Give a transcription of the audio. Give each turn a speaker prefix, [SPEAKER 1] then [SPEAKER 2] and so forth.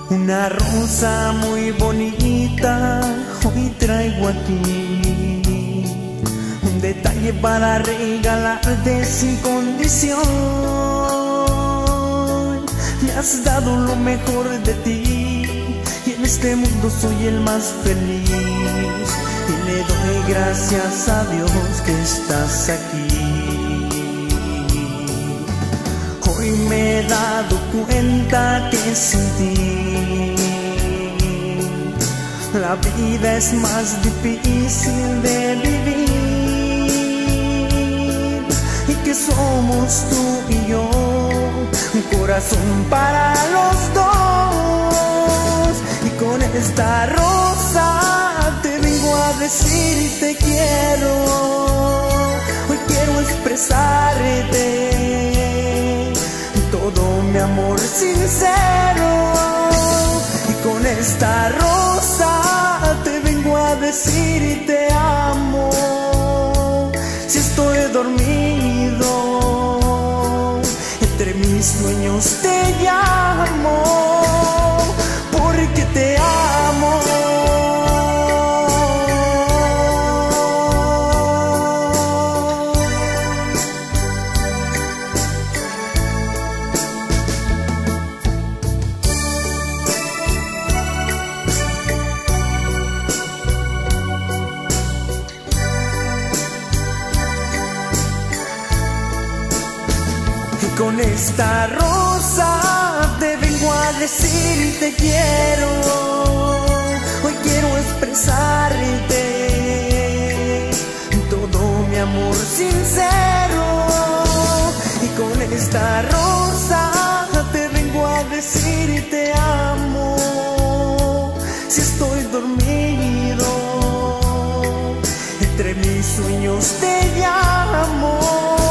[SPEAKER 1] Una rosa muy bonita hoy traigo aquí, un detalle para regalarte sin condición. Me has dado lo mejor de ti y en este mundo soy el más feliz, y le doy gracias a Dios que estás aquí. Hoy me he dado cuenta que sin ti la vida es más difícil de vivir, y que somos tú y yo, un corazón para los dos. Y con esta rosa te vengo a decir te quiero. Hoy quiero expresarte todo mi amor sincero, y con esta rosa te vengo a decir te amo. Si estoy dormido, entre mis sueños te llamo, porque te amo. Con esta rosa te vengo a decir te quiero. Hoy quiero expresarte todo mi amor sincero, y con esta rosa te vengo a decir te amo. Si estoy dormido, entre mis sueños te llamo,